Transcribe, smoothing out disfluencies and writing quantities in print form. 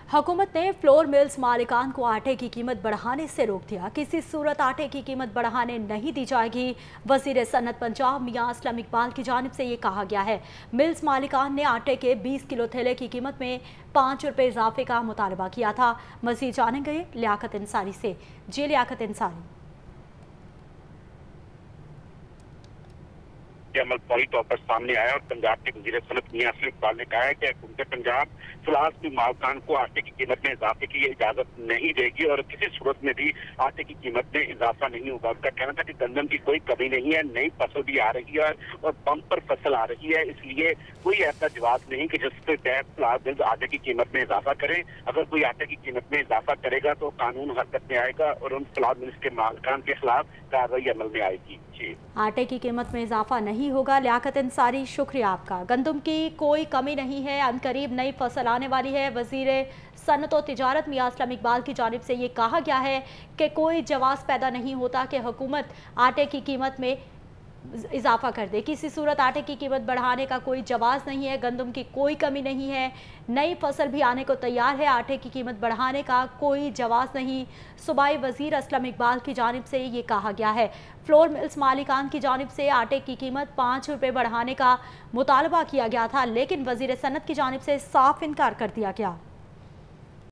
हुकूमत ने flour mills मालिकान को आटे की कीमत बढ़ाने से रोक दिया। किसी सूरत आटे की कीमत बढ़ाने नहीं दी जाएगी। वजीर सनत पंजाब मियां असलम इकबाल की जानिब से ये कहा गया है। मिल्स मालिकान ने आटे के 20 किलो थैले की कीमत में 5 रुपये इजाफे का मुतालबा किया था। मज़ीद जानेंगे लियाकत अंसारी से। जी लियाकत अंसारी। अमल फौरी तौर पर सामने आया और पंजाब के वजीर सनत मियां असलम इकबाल ने कहा है कि हुकूमत पंजाब फिलहाल भी मालकान को आटे की कीमत में इजाफे की इजाजत नहीं देगी और किसी सूरत में भी आटे की कीमत में इजाफा नहीं होगा। उनका कहना था कि गंदम की कोई कमी नहीं है, नई फसल भी आ रही है और बम्पर फसल आ रही है, इसलिए कोई ऐसा जवाब नहीं कि जिसके तहत फिलहाल आटे की कीमत में इजाफा करें। अगर कोई आटे की कीमत में इजाफा करेगा तो कानून हरकत में आएगा और उन फिलहाल मिल्स के मालकान के खिलाफ कार्रवाई अमल में आएगी। आटे की कीमत में इजाफा नहीं होगा। लियाकत अंसारी, शुक्रिया आपका। गंदम की कोई कमी नहीं है, अनकरीब नई फसल आने वाली है। वजीर सनत और तिजारत मियां असलम इकबाल की जानिब से ये कहा गया है कि कोई जवाब पैदा नहीं होता कि हुकूमत आटे की कीमत में इजाफा कर दे। किसी सूरत आटे की कीमत बढ़ाने का कोई जवाब नहीं है। गंदम की कोई कमी नहीं है, नई फसल भी आने को तैयार है। आटे की कीमत बढ़ाने का कोई जवाब नहीं। सूबाई वजीर असलम इकबाल की जानिब से ये कहा गया है। फ्लोर मिल्स मालिकान की जानिब से आटे की कीमत 5 रुपये बढ़ाने का मुतालबा किया गया था, लेकिन वजीर सनत की जानिब से साफ इनकार कर दिया गया।